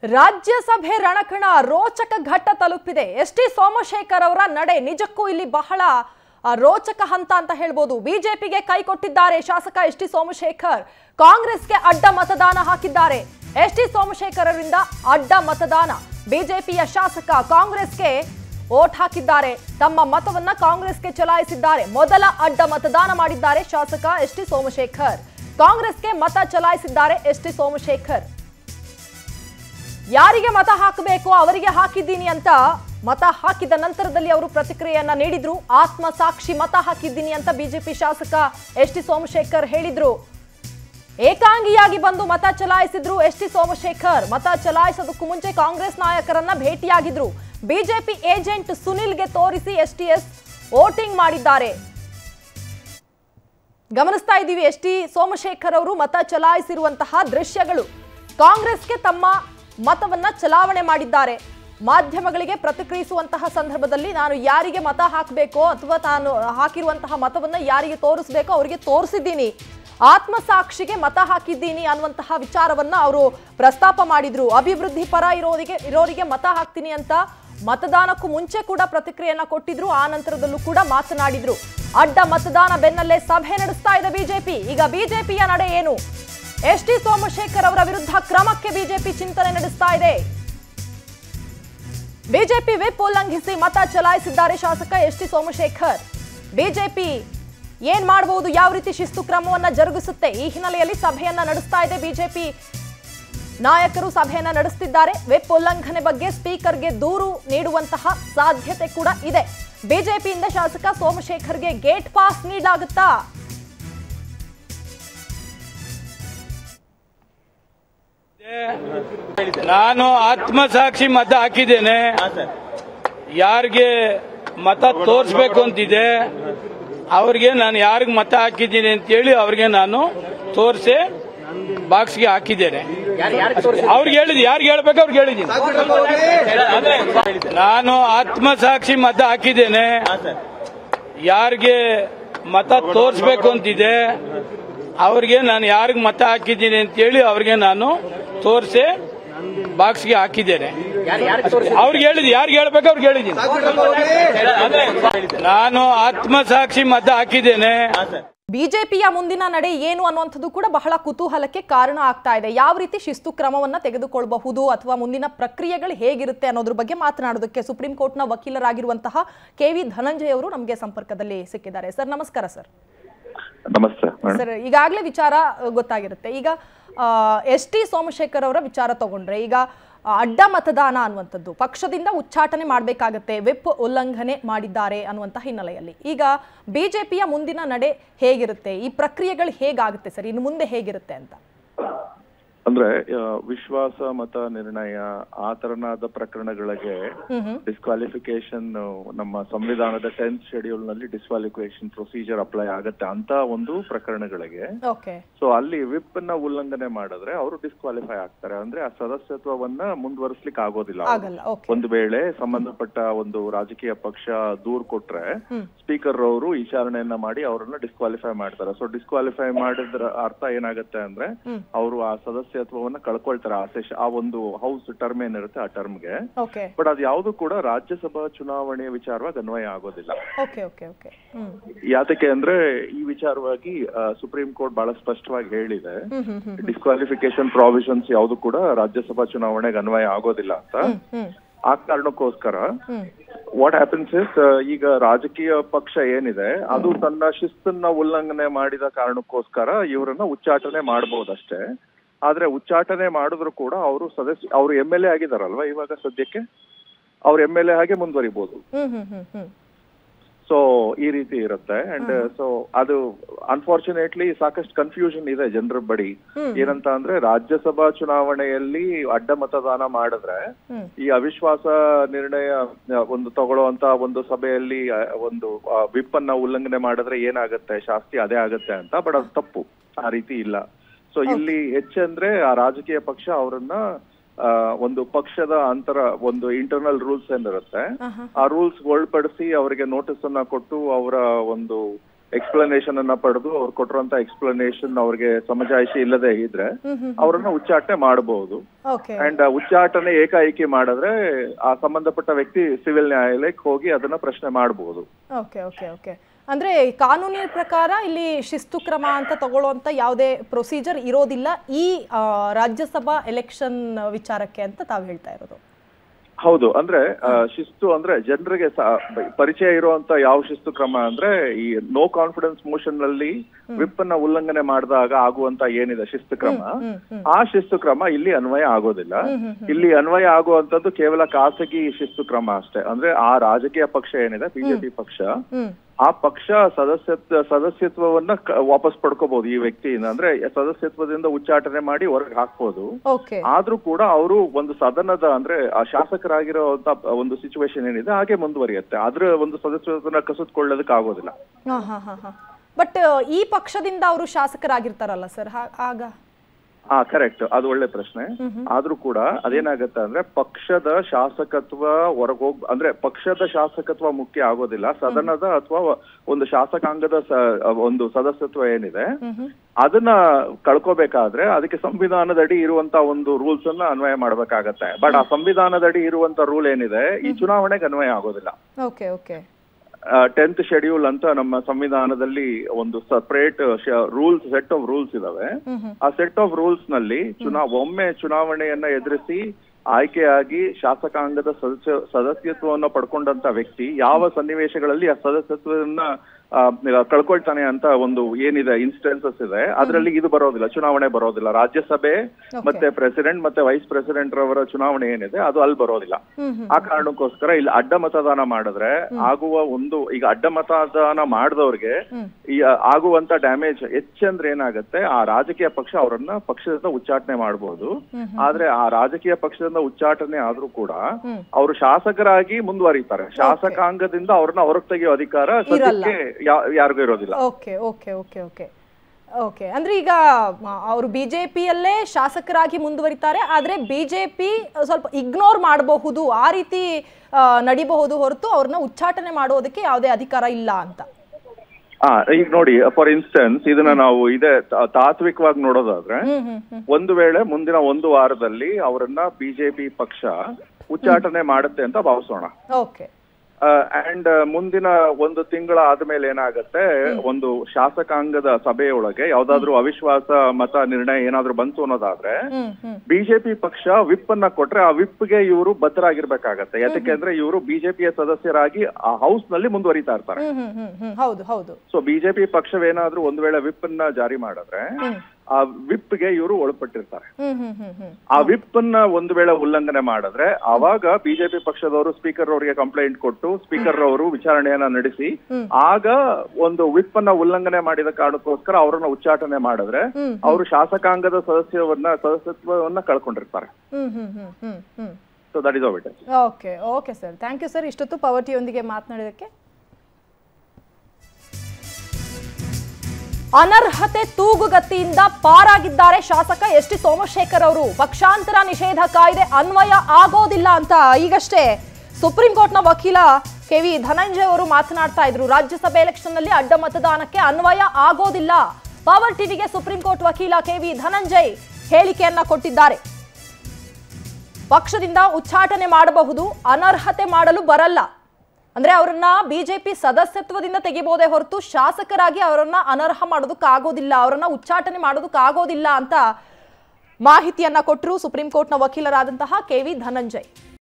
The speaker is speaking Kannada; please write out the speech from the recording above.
ರಾಜ್ಯಸಭೆ ರಣಕಣ ರೋಚಕ ಘಟ್ಟ ತಲುಪಿದೆ. ಎಸ್.ಟಿ. ಸೋಮಶೇಖರ್ ಅವರ ನಡೆ ನಿಜಕ್ಕೂ ಇಲ್ಲಿ ಬಹಳ ರೋಚಕ ಹಂತ ಅಂತ ಹೇಳ್ಬೋದು. ಬಿಜೆಪಿಗೆ ಕೈ ಕೊಟ್ಟಿದ್ದಾರೆ ಶಾಸಕ ಎಸ್.ಟಿ. ಸೋಮಶೇಖರ್. ಕಾಂಗ್ರೆಸ್ಗೆ ಅಡ್ಡ ಮತದಾನ ಹಾಕಿದ್ದಾರೆ. ಎಸ್.ಟಿ. ಸೋಮಶೇಖರ್ ಅವರಿಂದ ಅಡ್ಡ ಮತದಾನ. ಬಿಜೆಪಿಯ ಶಾಸಕ ಕಾಂಗ್ರೆಸ್ಗೆ ವೋಟ್ ಹಾಕಿದ್ದಾರೆ. ತಮ್ಮ ಮತವನ್ನ ಕಾಂಗ್ರೆಸ್ಗೆ ಚಲಾಯಿಸಿದ್ದಾರೆ. ಮೊದಲ ಅಡ್ಡ ಮತದಾನ ಮಾಡಿದ್ದಾರೆ ಶಾಸಕ ಎಸ್.ಟಿ. ಸೋಮಶೇಖರ್. ಕಾಂಗ್ರೆಸ್ಗೆ ಮತ ಚಲಾಯಿಸಿದ್ದಾರೆ ಎಸ್.ಟಿ. ಸೋಮಶೇಖರ್. ಯಾರಿಗೆ ಮತ ಹಾಕಬೇಕು ಅವರಿಗೆ ಹಾಕಿದ್ದೀನಿ ಅಂತ ಮತ ಹಾಕಿದ ನಂತರದಲ್ಲಿ ಅವರು ಪ್ರತಿಕ್ರಿಯೆಯನ್ನ ನೀಡಿದ್ರು. ಆತ್ಮಸಾಕ್ಷಿ ಮತ ಹಾಕಿದ್ದೀನಿ ಅಂತ ಬಿಜೆಪಿ ಶಾಸಕ ಎಸ್.ಟಿ. ಸೋಮಶೇಖರ್ ಹೇಳಿದ್ರು. ಏಕಾಂಗಿಯಾಗಿ ಬಂದು ಮತ ಚಲಾಯಿಸಿದ್ರು ಎಸ್.ಟಿ. ಸೋಮಶೇಖರ್. ಮತ ಚಲಾಯಿಸೋದಕ್ಕೂ ಮುಂಚೆ ಕಾಂಗ್ರೆಸ್ ನಾಯಕರನ್ನ ಭೇಟಿಯಾಗಿದ್ರು. ಬಿಜೆಪಿ ಏಜೆಂಟ್ ಸುನಿಲ್ಗೆ ತೋರಿಸಿ ಎಸ್.ಟಿ.ಎಸ್ ವೋಟಿಂಗ್ ಮಾಡಿದ್ದಾರೆ. ಗಮನಿಸ್ತಾ ಇದ್ದೀವಿ ಎಸ್.ಟಿ. ಸೋಮಶೇಖರ್ ಅವರು ಮತ ಚಲಾಯಿಸಿರುವಂತಹ ದೃಶ್ಯಗಳು. ಕಾಂಗ್ರೆಸ್ಗೆ ತಮ್ಮ ಮತವನ್ನ ಚಲಾವಣೆ ಮಾಡಿದ್ದಾರೆ. ಮಾಧ್ಯಮಗಳಿಗೆ ಪ್ರತಿಕ್ರಿಯಿಸುವಂತಹ ಸಂದರ್ಭದಲ್ಲಿ ನಾನು ಯಾರಿಗೆ ಮತ ಹಾಕಬೇಕೋ ಅಥವಾ ತಾನು ಹಾಕಿರುವಂತಹ ಮತವನ್ನ ಯಾರಿಗೆ ತೋರಿಸಬೇಕೋ ಅವರಿಗೆ ತೋರಿಸಿದ್ದೀನಿ, ಆತ್ಮಸಾಕ್ಷಿಗೆ ಮತ ಹಾಕಿದ್ದೀನಿ ಅನ್ನುವಂತಹ ವಿಚಾರವನ್ನ ಅವರು ಪ್ರಸ್ತಾಪ ಮಾಡಿದ್ರು. ಅಭಿವೃದ್ಧಿ ಪರ ಇರೋರಿಗೆ ಮತ ಹಾಕ್ತೀನಿ ಅಂತ ಮತದಾನಕ್ಕೂ ಮುಂಚೆ ಕೂಡ ಪ್ರತಿಕ್ರಿಯೆಯನ್ನ ಕೊಟ್ಟಿದ್ರು. ಆ ನಂತರದಲ್ಲೂ ಕೂಡ ಮಾತನಾಡಿದ್ರು. ಅಡ್ಡ ಮತದಾನ ಬೆನ್ನಲ್ಲೇ ಸಭೆ ನಡೆಸ್ತಾ ಇದೆ ಬಿಜೆಪಿ. ಈಗ ಬಿಜೆಪಿಯ ನಡೆ ಏನು? ಎಸ್.ಟಿ. ಸೋಮಶೇಖರ್ ಅವರ ವಿರುದ್ಧ ಕ್ರಮಕ್ಕೆ ಬಿಜೆಪಿ ಚಿಂತನೆ ನಡೆಸ್ತಾ ಇದೆ. ಬಿಜೆಪಿ ವಿಪ್ ಉಲ್ಲಂಘಿಸಿ ಮತ ಚಲಾಯಿಸಿದ್ದಾರೆ ಶಾಸಕ ಎಸ್.ಟಿ. ಸೋಮಶೇಖರ್. ಬಿಜೆಪಿ ಏನ್ ಮಾಡಬಹುದು, ಯಾವ ರೀತಿ ಶಿಸ್ತು ಕ್ರಮವನ್ನ ಜರುಗಿಸುತ್ತೆ, ಈ ಹಿನ್ನೆಲೆಯಲ್ಲಿ ಸಭೆಯನ್ನ ನಡೆಸ್ತಾ ಇದೆ. ಬಿಜೆಪಿ ನಾಯಕರು ಸಭೆಯನ್ನ ನಡೆಸುತ್ತಿದ್ದಾರೆ. ವಿಪ್ ಉಲ್ಲಂಘನೆ ಬಗ್ಗೆ ಸ್ಪೀಕರ್ಗೆ ದೂರು ನೀಡುವಂತಹ ಸಾಧ್ಯತೆ ಕೂಡ ಇದೆ. ಬಿಜೆಪಿಯಿಂದ ಶಾಸಕ ಸೋಮಶೇಖರ್ಗೆ ಗೇಟ್ ಪಾಸ್ ನೀಡಲಾಗುತ್ತಾ? ನಾನು ಆತ್ಮಸಾಕ್ಷಿ ಮತ ಹಾಕಿದ್ದೇನೆ. ಯಾರಿಗೆ ಮತ ತೋರಿಸ್ಬೇಕು ಅಂತಿದೆ ಅವ್ರಿಗೆ ನಾನು ಯಾರಿಗೆ ಮತ ಹಾಕಿದ್ದೀನಿ ಅಂತೇಳಿ ಅವ್ರಿಗೆ ನಾನು ತೋರಿಸಿ ಬಾಕ್ಸ್ಗೆ ಹಾಕಿದ್ದೇನೆ. ಅವ್ರಿಗೆ ಹೇಳಿದ್ ಯಾರಿಗೆ ಹೇಳ್ಬೇಕು ಅವ್ರಿಗೆ ಹೇಳಿದ್ದೀನಿ. ನಾನು ಆತ್ಮಸಾಕ್ಷಿ ಮತ ಹಾಕಿದ್ದೇನೆ. ಯಾರಿಗೆ ಮತ ತೋರಿಸ್ಬೇಕು ಅಂತಿದೆ ಅವ್ರಿಗೆ ನಾನು ಯಾರಿಗೆ ಮತ ಹಾಕಿದ್ದೀನಿ ಅಂತೇಳಿ ಅವ್ರಿಗೆ ನಾನು ತೋರಿಸಿ ಬಾಕ್ಸ್ಗೆ ಹಾಕಿದ್ದೇನೆ. ಅವ್ರಿಗೆ ಹೇಳಿದ್ ಯಾರಿಗೆ ಹೇಳ್ಬೇಕು ಅವ್ರಿಗೆ ಹೇಳಿದ್ದೀನಿ. ನಾನು ಆತ್ಮಸಾಕ್ಷಿ ಮತ ಹಾಕಿದ್ದೇನೆ. ಬಿಜೆಪಿಯ ಮುಂದಿನ ನಡೆ ಏನು ಅನ್ನುವಂಥದ್ದು ಕೂಡ ಬಹಳ ಕುತೂಹಲಕ್ಕೆ ಕಾರಣ ಆಗ್ತಾ ಇದೆ. ಯಾವ ರೀತಿ ಶಿಸ್ತು ಕ್ರಮವನ್ನ ತೆಗೆದುಕೊಳ್ಳಬಹುದು ಅಥವಾ ಮುಂದಿನ ಪ್ರಕ್ರಿಯೆಗಳು ಹೇಗಿರುತ್ತೆ ಅನ್ನೋದ್ರ ಬಗ್ಗೆ ಮಾತನಾಡೋದಕ್ಕೆ ಸುಪ್ರೀಂ ಕೋರ್ಟ್ನ ವಕೀಲರಾಗಿರುವಂತಹ ಕೆ.ವಿ. ಧನಂಜಯ ಅವರು ನಮಗೆ ಸಂಪರ್ಕದಲ್ಲಿ ಸಿಕ್ಕಿದ್ದಾರೆ. ಸರ್ ನಮಸ್ಕಾರ. ಸರ್ ನಮಸ್ತೆ ಸರ್, ಈಗಾಗಲೇ ವಿಚಾರ ಗೊತ್ತಾಗಿರುತ್ತೆ. ಈಗ ಎಸ್.ಟಿ. ಸೋಮಶೇಖರ್ ಅವರ ವಿಚಾರ ತಗೊಂಡ್ರೆ ಈಗ ಅಡ್ಡ ಮತದಾನ ಅನ್ನುವಂಥದ್ದು ಪಕ್ಷದಿಂದ ಉಚ್ಚಾಟನೆ ಮಾಡಬೇಕಾಗತ್ತೆ, ವಿಪ್ ಉಲ್ಲಂಘನೆ ಮಾಡಿದ್ದಾರೆ ಅನ್ನುವಂಥ ಹಿನ್ನೆಲೆಯಲ್ಲಿ ಈಗ ಬಿಜೆಪಿಯ ಮುಂದಿನ ನಡೆ ಹೇಗಿರುತ್ತೆ, ಈ ಪ್ರಕ್ರಿಯೆಗಳು ಹೇಗಾಗುತ್ತೆ ಸರ್, ಇನ್ನು ಮುಂದೆ ಹೇಗಿರುತ್ತೆ ಅಂತ? ಅಂದ್ರೆ ವಿಶ್ವಾಸ ಮತ ನಿರ್ಣಯ ಆ ತರನಾದ ಪ್ರಕರಣಗಳಿಗೆ ಡಿಸ್ಕ್ವಾಲಿಫಿಕೇಶನ್ ನಮ್ಮ ಸಂವಿಧಾನದ 10th ಶೆಡ್ಯೂಲ್ ನಲ್ಲಿ ಡಿಸ್ಕ್ವಾಲಿಫಿಕೇಶನ್ ಪ್ರೊಸೀಜರ್ ಅಪ್ಲೈ ಆಗತ್ತೆ ಅಂತ ಒಂದು ಪ್ರಕರಣಗಳಿಗೆ. ಸೊ ಅಲ್ಲಿ ವಿಪ್ ನ ಉಲ್ಲಂಘನೆ ಮಾಡಿದ್ರೆ ಅವರು ಡಿಸ್ಕ್ವಾಲಿಫೈ ಆಗ್ತಾರೆ. ಅಂದ್ರೆ ಆ ಸದಸ್ಯತ್ವವನ್ನ ಮುಂದುವರಿಸ್ಲಿಕ್ಕೆ ಆಗೋದಿಲ್ಲ. ಒಂದು ವೇಳೆ ಸಂಬಂಧಪಟ್ಟ ಒಂದು ರಾಜಕೀಯ ಪಕ್ಷ ದೂರ್ ಕೊಟ್ರೆ ಸ್ಪೀಕರ್ ಅವರು ವಿಚಾರಣೆಯನ್ನ ಮಾಡಿ ಅವರನ್ನ ಡಿಸ್ಕ್ವಾಲಿಫೈ ಮಾಡ್ತಾರೆ. ಸೊ ಡಿಸ್ಕ್ವಾಲಿಫೈ ಮಾಡಿದ್ರ ಅರ್ಥ ಏನಾಗುತ್ತೆ ಅಂದ್ರೆ ಅವರು ಆ ಸದಸ್ಯತ್ವವನ್ನ ಕಳ್ಕೊಳ್ತಾರೆ. ಆ ಒಂದು ಹೌಸ್ ಟರ್ಮ್ ಏನಿರುತ್ತೆ ಆ ಟರ್ಮ್ಗೆ. ಬಟ್ ಅದು ಯಾವುದು ಕೂಡ ರಾಜ್ಯಸಭಾ ಚುನಾವಣೆಯ ವಿಚಾರವಾಗಿ ಅನ್ವಯ ಆಗೋದಿಲ್ಲ. ಯಾತಕ್ಕೆ ಅಂದ್ರೆ ಈ ವಿಚಾರವಾಗಿ ಸುಪ್ರೀಂ ಕೋರ್ಟ್ ಬಹಳ ಸ್ಪಷ್ಟವಾಗಿ ಹೇಳಿದೆ, ಡಿಸ್ಕ್ವಾಲಿಫಿಕೇಶನ್ ಪ್ರಾವಿಷನ್ಸ್ ಯಾವುದು ಕೂಡ ರಾಜ್ಯಸಭಾ ಚುನಾವಣೆಗೆ ಅನ್ವಯ ಆಗೋದಿಲ್ಲ ಅಂತ. ಆ ಕಾರಣಕ್ಕೋಸ್ಕರ ವಾಟ್ ಹ್ಯಾಪನ್ಸ್ ಇಸ್, ಈಗ ರಾಜಕೀಯ ಪಕ್ಷ ಏನಿದೆ ಅದು ತನ್ನ ಶಿಸ್ತನ್ನ ಉಲ್ಲಂಘನೆ ಮಾಡಿದ ಕಾರಣಕ್ಕೋಸ್ಕರ ಇವರನ್ನ ಉಚ್ಚಾಟನೆ ಮಾಡಬಹುದಷ್ಟೇ. ಆದ್ರೆ ಉಚ್ಚಾಟನೆ ಮಾಡಿದ್ರು ಕೂಡ ಅವರು ಅವರು MLA ಆಗಿದಾರಲ್ವಾ ಇವಾಗ ಸದ್ಯಕ್ಕೆ, ಅವ್ರು MLA ಹಾಗೆ ಮುಂದುವರಿಬಹುದು. ಸೊ ಈ ರೀತಿ ಇರುತ್ತೆ. ಅಂಡ್ ಸೊ ಅದು ಅನ್ಫಾರ್ಚುನೇಟ್ಲಿ ಸಾಕಷ್ಟು ಕನ್ಫ್ಯೂಷನ್ ಇದೆ ಜನರ ಬಳಿ. ಏನಂತ ಅಂದ್ರೆ ರಾಜ್ಯಸಭಾ ಚುನಾವಣೆಯಲ್ಲಿ ಅಡ್ಡ ಮತದಾನ ಮಾಡಿದ್ರೆ ಈ ಅವಿಶ್ವಾಸ ನಿರ್ಣಯ ಒಂದು ತಗೊಳ್ಳುವಂತ ಒಂದು ಸಭೆಯಲ್ಲಿ ಒಂದು ವಿಪ್ ಅನ್ನ ಉಲ್ಲಂಘನೆ ಮಾಡಿದ್ರೆ ಏನಾಗುತ್ತೆ, ಶಾಸ್ತಿ ಅದೇ ಆಗತ್ತೆ ಅಂತ. ಬಟ್ ಅದು ತಪ್ಪು, ಆ ರೀತಿ ಇಲ್ಲ. ಸೊ ಇಲ್ಲಿ ಹೆಚ್ಚಂದ್ರೆ ಆ ರಾಜಕೀಯ ಪಕ್ಷ ಅವರನ್ನ ಒಂದು ಪಕ್ಷದ ಅಂತರ ಒಂದು ಇಂಟರ್ನಲ್ ರೂಲ್ಸ್ ಏನಿರುತ್ತೆ ಆ ರೂಲ್ಸ್ ಒಳಪಡಿಸಿ ಅವರಿಗೆ ನೋಟಿಸ್ ಅನ್ನ ಕೊಟ್ಟು ಅವರ ಒಂದು ಎಕ್ಸ್ಪ್ಲನೇಷನ್ ಅನ್ನ ಪಡೆದು ಅವ್ರು ಕೊಟ್ಟಿರುವಂತ ಎಕ್ಸ್ಪ್ಲನೇಷನ್ ಅವ್ರಿಗೆ ಸಮಜಾಯಿಷಿ ಇಲ್ಲದೆ ಇದ್ರೆ ಅವರನ್ನ ಉಚ್ಚಾಟನೆ ಮಾಡಬಹುದು. ಅಂಡ್ ಉಚ್ಚಾಟನೆ ಏಕಾಏಕಿ ಮಾಡಿದ್ರೆ ಆ ಸಂಬಂಧಪಟ್ಟ ವ್ಯಕ್ತಿ ಸಿವಿಲ್ ನ್ಯಾಯಾಲಯಕ್ಕೆ ಹೋಗಿ ಅದನ್ನ ಪ್ರಶ್ನೆ ಮಾಡಬಹುದು. ಅಂದ್ರೆ ಕಾನೂನಿನ ಪ್ರಕಾರ ಇಲ್ಲಿ ಶಿಸ್ತು ಕ್ರಮ ಅಂತ ತಗೊಳ್ಳುವಂತ ಯಾವುದೇ ಪ್ರೊಸೀಜರ್ ಇರೋದಿಲ್ಲ ಈ ರಾಜ್ಯಸಭಾ ಎಲೆಕ್ಷನ್ ವಿಚಾರಕ್ಕೆ ಅಂತ ತಾವು ಹೇಳ್ತಾ ಇರೋದು? ಹೌದು. ಅಂದ್ರೆ ಶಿಸ್ತು ಅಂದ್ರೆ ಜನರಿಗೆ ಪರಿಚಯ ಇರುವಂತ ಯಾವ ಶಿಸ್ತು ಕ್ರಮ ಅಂದ್ರೆ ಈ ನೋ ಕಾನ್ಫಿಡೆನ್ಸ್ ಮೋಷನ್ ನಲ್ಲಿ ವಿಪ್ ಅನ್ನ ಉಲ್ಲಂಘನೆ ಮಾಡಿದಾಗ ಆಗುವಂತ ಏನಿದೆ ಶಿಸ್ತು ಕ್ರಮ, ಆ ಶಿಸ್ತು ಕ್ರಮ ಇಲ್ಲಿ ಅನ್ವಯ ಆಗೋದಿಲ್ಲ. ಇಲ್ಲಿ ಅನ್ವಯ ಆಗುವಂತದ್ದು ಕೇವಲ ಖಾಸಗಿ ಶಿಸ್ತು ಕ್ರಮ ಅಷ್ಟೇ. ಅಂದ್ರೆ ಆ ರಾಜಕೀಯ ಪಕ್ಷ ಏನಿದೆ ಬಿಜೆಪಿ ಪಕ್ಷ, ಆ ಪಕ್ಷ ಸದಸ್ಯತ್ವವನ್ನ ವಾಪಸ್ ಪಡ್ಕೋಬಹುದು ಈ ವ್ಯಕ್ತಿಯಿಂದ. ಅಂದ್ರೆ ಸದಸ್ಯತ್ವದಿಂದ ಉಚ್ಚಾಟನೆ ಮಾಡಿ ಹೊರಗೆ ಹಾಕ್ಬೋದು. ಆದ್ರೂ ಕೂಡ ಅವರು ಒಂದು ಸದನದ ಅಂದ್ರೆ ಆ ಶಾಸಕರಾಗಿರುವಂತ ಒಂದು ಸಿಚುವೇಶನ್ ಏನಿದೆ ಹಾಗೆ ಮುಂದುವರಿಯುತ್ತೆ. ಅದ್ರ ಒಂದು ಸದಸ್ಯತ್ವನ ಕಸಿದುಕೊಳ್ಳೋದಕ್ಕೆ ಆಗೋದಿಲ್ಲ. ಬಟ್ ಈ ಪಕ್ಷದಿಂದ ಅವರು ಶಾಸಕರಾಗಿರ್ತಾರಲ್ಲ ಸರ್, ಆಗ? ಕರೆಕ್ಟ್, ಅದು ಒಳ್ಳೆ ಪ್ರಶ್ನೆ. ಆದ್ರೂ ಕೂಡ ಅದೇನಾಗತ್ತೆ ಅಂದ್ರೆ ಪಕ್ಷದ ಶಾಸಕತ್ವ ಅಂದ್ರೆ ಪಕ್ಷದ ಶಾಸಕತ್ವ ಮುಖ್ಯ ಆಗೋದಿಲ್ಲ. ಸದನದ ಅಥವಾ ಒಂದು ಶಾಸಕಾಂಗದ ಒಂದು ಸದಸ್ಯತ್ವ ಏನಿದೆ ಅದನ್ನ ಕಳ್ಕೋಬೇಕಾದ್ರೆ ಅದಕ್ಕೆ ಸಂವಿಧಾನದಡಿ ಇರುವಂತ ಒಂದು ರೂಲ್ಸ್ ಅನ್ನ ಅನ್ವಯ ಮಾಡ್ಬೇಕಾಗತ್ತೆ. ಬಟ್ ಆ ಸಂವಿಧಾನದಡಿ ಇರುವಂತ ರೂಲ್ ಏನಿದೆ ಈ ಚುನಾವಣೆಗೆ ಅನ್ವಯ ಆಗೋದಿಲ್ಲ. 10th ಶೆಡ್ಯೂಲ್ ಅಂತ ನಮ್ಮ ಸಂವಿಧಾನದಲ್ಲಿ ಒಂದು separate rules, set of rules ಇದಾವೆ. ಆ ಸೆಟ್ ಆಫ್ ರೂಲ್ಸ್ ನಲ್ಲಿ ಒಮ್ಮೆ ಚುನಾವಣೆಯನ್ನ ಎದುರಿಸಿ ಆಯ್ಕೆಯಾಗಿ ಶಾಸಕಾಂಗದ ಸದಸ್ಯತ್ವವನ್ನು ಪಡ್ಕೊಂಡಂತ ವ್ಯಕ್ತಿ ಯಾವ ಸನ್ನಿವೇಶಗಳಲ್ಲಿ ಆ ಸದಸ್ಯತ್ವವನ್ನ ಕಳ್ಕೊಳ್ತಾನೆ ಅಂತ ಒಂದು ಏನಿದೆ ಇನ್ಸ್ಟೆನ್ಸಸ್ ಇದೆ, ಅದರಲ್ಲಿ ಇದು ಬರೋದಿಲ್ಲ, ಚುನಾವಣೆ ಬರೋದಿಲ್ಲ. ರಾಜ್ಯಸಭೆ ಮತ್ತೆ ಪ್ರೆಸಿಡೆಂಟ್ ಮತ್ತೆ ವೈಸ್ ಪ್ರೆಸಿಡೆಂಟ್ ರವರ ಚುನಾವಣೆ ಏನಿದೆ ಅದು ಅಲ್ಲಿ ಬರೋದಿಲ್ಲ. ಆ ಕಾರಣಕ್ಕೋಸ್ಕರ ಇಲ್ಲಿ ಅಡ್ಡ ಮತದಾನ ಮಾಡಿದ್ರೆ ಆಗುವ ಒಂದು, ಈಗ ಅಡ್ಡ ಮತದಾನ ಮಾಡಿದವ್ರಿಗೆ ಆಗುವಂತ ಡ್ಯಾಮೇಜ್ ಹೆಚ್ಚಂದ್ರೆ ಏನಾಗುತ್ತೆ, ಆ ರಾಜಕೀಯ ಪಕ್ಷ ಅವರನ್ನ ಪಕ್ಷದಿಂದ ಉಚ್ಚಾಟನೆ ಮಾಡಬಹುದು. ಆದ್ರೆ ಆ ರಾಜಕೀಯ ಪಕ್ಷದಿಂದ ಉಚ್ಚಾಟನೆ ಆದ್ರೂ ಕೂಡ ಅವರು ಶಾಸಕರಾಗಿ ಮುಂದುವರಿತಾರೆ. ಶಾಸಕಾಂಗದಿಂದ ಅವ್ರನ್ನ ಹೊರಗೆ ತೆಗೆಯೋ ಅಧಿಕಾರ ಸದ್ಯಕ್ಕೆ ಯಾರಿಗೂ ಇರೋದಿಲ್ಲ. ಓಕೆ ಅಂದ್ರೆ ಈಗ ಅವರು ಬಿಜೆಪಿಯಲ್ಲೇ ಶಾಸಕರಾಗಿ ಮುಂದುವರಿತಾರೆ, ಆದ್ರೆ ಬಿಜೆಪಿ ಸ್ವಲ್ಪ ಇಗ್ನೋರ್ ಮಾಡಬಹುದು, ಆ ರೀತಿ ನಡಿಬಹುದು ಹೊರತು ಅವ್ರನ್ನ ಉಚ್ಚಾಟನೆ ಮಾಡೋದಕ್ಕೆ ಯಾವುದೇ ಅಧಿಕಾರ ಇಲ್ಲ ಅಂತ. ಈಗ ನೋಡಿ, ಫಾರ್ ಇನ್ಸ್ಟೆನ್ಸ್ ಇದನ್ನ ನಾವು ತಾತ್ವಿಕವಾಗಿ ನೋಡೋದಾದ್ರೆ, ಒಂದು ವೇಳೆ ಮುಂದಿನ ಒಂದು ವಾರದಲ್ಲಿ ಅವರನ್ನ ಬಿಜೆಪಿ ಪಕ್ಷ ಉಚ್ಚಾಟನೆ ಮಾಡುತ್ತೆ ಅಂತ ಭಾವಿಸೋಣ. ಅಂಡ್ ಮುಂದಿನ ಒಂದು ತಿಂಗಳ ಆದ್ಮೇಲೆ ಏನಾಗತ್ತೆ, ಒಂದು ಶಾಸಕಾಂಗದ ಸಭೆಯೊಳಗೆ ಯಾವ್ದಾದ್ರು ಅವಿಶ್ವಾಸ ಮತ ನಿರ್ಣಯ ಏನಾದ್ರು ಬಂತು ಅನ್ನೋದಾದ್ರೆ ಬಿಜೆಪಿ ಪಕ್ಷ ವಿಪ್ ಅನ್ನ ಕೊಟ್ರೆ ಆ ವಿಪ್ಗೆ ಇವರು ಬದ್ಧರಾಗಿರ್ಬೇಕಾಗತ್ತೆ. ಯಾಕೆಂದ್ರೆ ಇವರು ಬಿಜೆಪಿಯ ಸದಸ್ಯರಾಗಿ ಆ ಹೌಸ್ ನಲ್ಲಿ ಮುಂದುವರಿತಾ ಇರ್ತಾರೆ. ಸೊ ಬಿಜೆಪಿ ಪಕ್ಷವೇನಾದ್ರೂ ಒಂದ್ ವೇಳೆ ವಿಪ್ ಅನ್ನ ಜಾರಿ ಮಾಡಿದ್ರೆ ಆ ವಿಪ್ಗೆ ಇವರು ಒಳಪಟ್ಟಿರ್ತಾರೆ. ಆ ವಿಪ್ ಅನ್ನ ಒಂದು ವೇಳೆ ಉಲ್ಲಂಘನೆ ಮಾಡಿದ್ರೆ ಅವಾಗ ಬಿಜೆಪಿ ಪಕ್ಷದವರು ಸ್ಪೀಕರ್ ಅವರಿಗೆ ಕಂಪ್ಲೇಂಟ್ ಕೊಟ್ಟು ಸ್ಪೀಕರ್ ಅವರು ವಿಚಾರಣೆಯನ್ನ ನಡೆಸಿ ಆಗ ಒಂದು ವಿಪ್ ಅನ್ನ ಉಲ್ಲಂಘನೆ ಮಾಡಿದ ಕಾರಣಕ್ಕೋಸ್ಕರ ಅವರನ್ನ ಉಚ್ಚಾಟನೆ ಮಾಡಿದ್ರೆ ಅವರು ಶಾಸಕಾಂಗದ ಸದಸ್ಯತ್ವವನ್ನ ಕಳ್ಕೊಂಡಿರ್ತಾರೆ. So that is all. Okay sir, thank you sir ಇಷ್ಟೊತ್ತು ಪವರ್ ಟಿವಿಯೊಂದಿಗೆ ಮಾತನಾಡಿದಕ್ಕೆ. ಅನರ್ಹತೆ ತೂಗುಗತಿಯಿಂದ ಪಾರಾಗಿದ್ದಾರೆ ಶಾಸಕ ಎಸ್.ಟಿ. ಸೋಮಶೇಖರ್ ಅವರು. ಪಕ್ಷಾಂತರ ನಿಷೇಧ ಕಾಯ್ದೆ ಅನ್ವಯ ಆಗೋದಿಲ್ಲ ಅಂತ ಈಗಷ್ಟೇ ಸುಪ್ರೀಂ ಕೋರ್ಟ್ನ ವಕೀಲ ಕೆ.ವಿ. ಧನಂಜಯ್ ಅವರು ಮಾತನಾಡ್ತಾ ಇದ್ರು. ರಾಜ್ಯಸಭೆ ಎಲೆಕ್ಷನ್ ನಲ್ಲಿ ಅಡ್ಡ ಮತದಾನಕ್ಕೆ ಅನ್ವಯ ಆಗೋದಿಲ್ಲ. ಪವರ್ ಟಿವಿಗೆ ಸುಪ್ರೀಂ ಕೋರ್ಟ್ ವಕೀಲ ಕೆ.ವಿ. ಧನಂಜಯ್ ಹೇಳಿಕೆಯನ್ನ ಕೊಟ್ಟಿದ್ದಾರೆ. ಪಕ್ಷದಿಂದ ಉಚ್ಚಾಟನೆ ಮಾಡಬಹುದು, ಅನರ್ಹತೆ ಮಾಡಲು ಬರಲ್ಲ. ಅಂದ್ರೆ ಅವರನ್ನ ಬಿಜೆಪಿ ಸದಸ್ಯತ್ವದಿಂದ ತೆಗಿಬಹುದೇ ಹೊರತು ಶಾಸಕರಾಗಿ ಅವರನ್ನ ಅನರ್ಹ ಮಾಡೋದಕ್ಕಾಗೋದಿಲ್ಲ, ಅವರನ್ನ ಉಚ್ಚಾಟನೆ ಮಾಡೋದಕ್ಕಾಗೋದಿಲ್ಲ ಅಂತ ಮಾಹಿತಿಯನ್ನ ಕೊಟ್ಟರು ಸುಪ್ರೀಂ ಕೋರ್ಟ್ನ ವಕೀಲರಾದಂತಹ ಕೆ.ವಿ. ಧನಂಜಯ್.